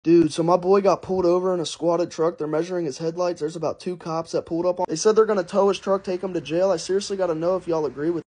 Dude, so my boy got pulled over in a squatted truck. They're measuring his headlights. There's about 2 cops that pulled up on. They said they're going to tow his truck, take him to jail. I seriously got to know if y'all agree with